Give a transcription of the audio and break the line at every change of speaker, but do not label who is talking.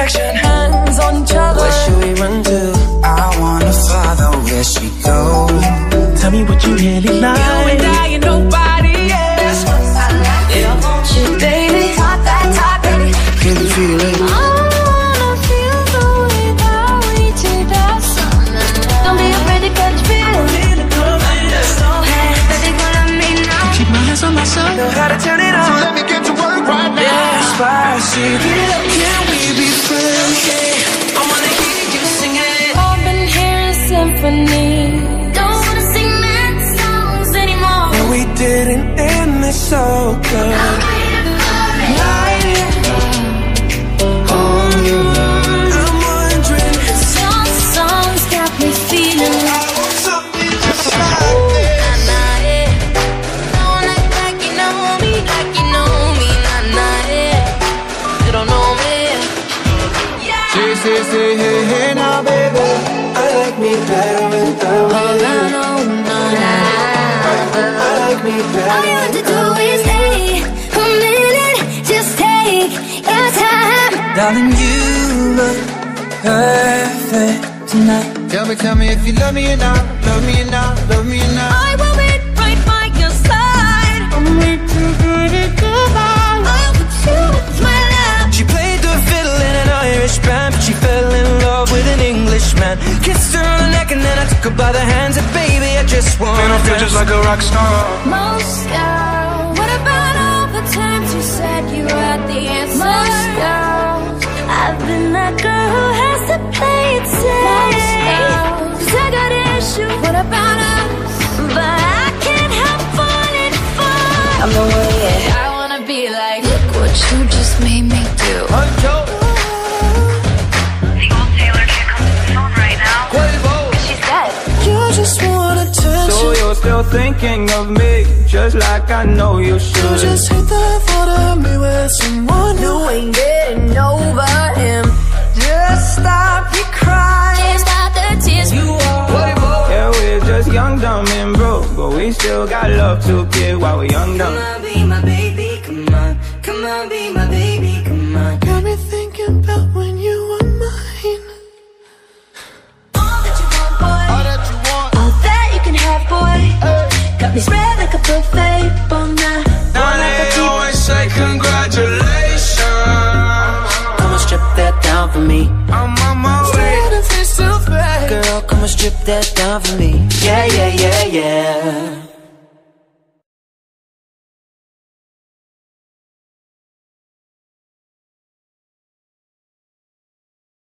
direction, hands on each other.
Where should we run to? I wanna follow where she goes. Tell me what you really like.
You and I and nobody else. I like it, I want you, baby. Talk that talk, baby.
Can you feel it?
I wanna feel the way that we did that summer. Don't be afraid to catch feelings. Hey, baby, go let me know.
Keep my hands on myself.
Know how to turn it on.
So let me get to work right now.
Despacito, can we be friends? Yeah. I wanna hear you sing it. I've been hearing symphony. Don't wanna sing that songs anymore.
And we didn't end this so good. Light it on you. I'm wondering,
Some songs got me feeling like
I want something just like this.
don't act like you know me, you don't know me.
Say, hey, hey, now, baby. I like me better without
All I
you.
know now.
I like me better.
All you have to do is take a minute, just take your time.
Darling, you look perfect tonight. Tell me if you love me or not. Love me or not, love me or not.
I will be right by your side.
I'm way too good at goodbye.
I'll put you with my love.
She played the fiddle in an Irish band, but she fell in love with an Englishman. Kissed her on the neck and then I took her by the hands. And baby, I just want. Man, I feel just like a rock star.
Moscow. What about all the times you said you had the answer? Moscow. I've been that girl who has to play it safe. Cause I got issues. What about us? But I can't help falling for.
I'm the way, yeah.
I wanna be like, look what you just made me do.
The old Taylor can't come to the phone right now.
She's dead.
You just want attention.
So you're still thinking of me, just like I know you
You
should.
just hate the thought of me with someone
You ain't getting over him.
Just stop your crying.
Can't stop the tears. You
Yeah, we're just young, dumb, and broke, but we still got love to give while we're young, dumb.
Come on, be my baby, come on. Come on, be my baby, come on.
Got me thinking about when you were mine.
All that you want, boy.
All that you want.
All that you can have, boy. Got me spread like a buffet, bon night.
Now they always say congratulations. Come and strip that down for me. I'm on my way. Girl, come and strip that down for me. Yeah, yeah, yeah, yeah.